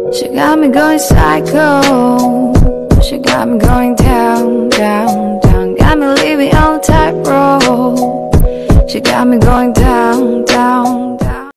She got me going psycho. She got me going down, down, down. Got me living on the tightrope. She got me going down,